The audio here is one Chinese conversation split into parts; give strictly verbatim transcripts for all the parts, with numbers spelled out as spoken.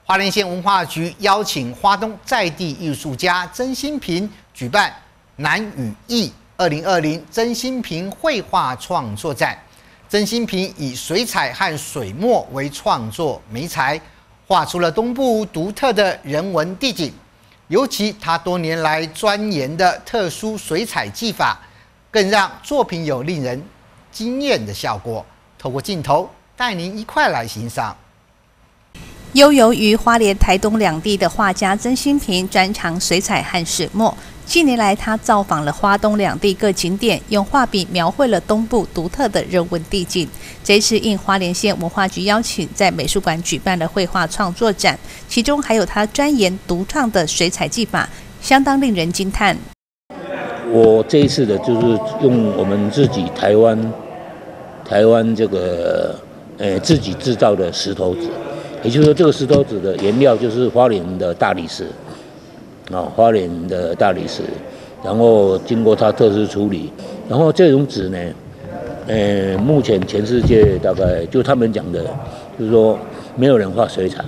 花莲县文化局邀请花东在地艺术家曾新平举办南与意二零二零曾新平绘画创作展。曾新平以水彩和水墨为创作媒材，画出了东部独特的人文地景。尤其他多年来钻研的特殊水彩技法，更让作品有令人惊艳的效果。透过镜头，带您一块来欣赏。 悠游于花莲、台东两地的画家曾新平专长水彩和水墨。近年来，他造访了花东两地各景点，用画笔描绘了东部独特的人文地景。这一次应花莲县文化局邀请，在美术馆举办了绘画创作展，其中还有他专研独创的水彩技法，相当令人惊叹。 我这一次的就是用我们自己台湾台湾这个呃自己制造的石头纸。 也就是说，这个石头纸的原料就是花莲的大理石，啊，花莲的大理石，然后经过它特殊处理，然后这种纸呢，呃，目前全世界大概就他们讲的，就是说没有人画水彩，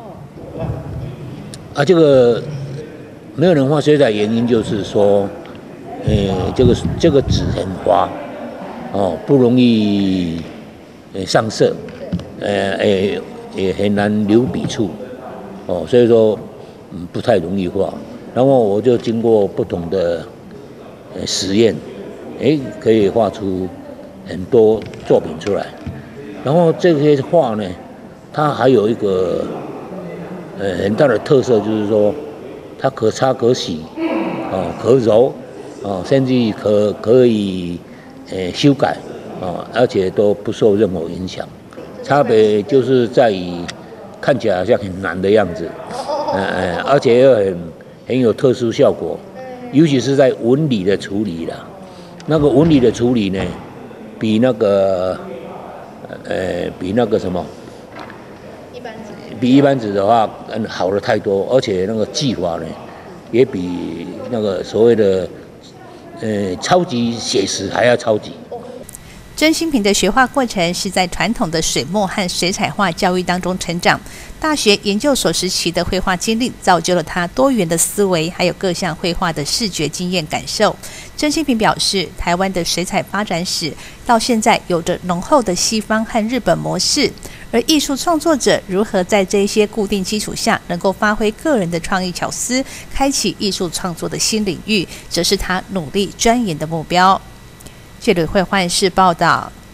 啊，这个没有人画水彩原因就是说，呃，这个这个纸很滑，哦，不容易呃上色，呃，诶。 也很难留笔触，哦，所以说，嗯，不太容易画。然后我就经过不同的呃实验，哎，可以画出很多作品出来。然后这些画呢，它还有一个呃很大的特色，就是说它可擦可洗，哦，可揉，哦，甚至可可以呃修改，哦，而且都不受任何影响。 差别就是在于看起来好像很难的样子，呃呃，而且又很很有特殊效果，尤其是在纹理的处理啦。那个纹理的处理呢，比那个呃比那个什么，一般纸比一般纸的话，嗯，好了太多，而且那个技法呢，也比那个所谓的呃超级写实还要超级。 曾新平的学画过程是在传统的水墨和水彩画教育当中成长。大学研究所时期的绘画经历，造就了他多元的思维，还有各项绘画的视觉经验感受。曾新平表示，台湾的水彩发展史到现在有着浓厚的西方和日本模式，而艺术创作者如何在这一些固定基础下，能够发挥个人的创意巧思，开启艺术创作的新领域，则是他努力钻研的目标。记者会换室报道。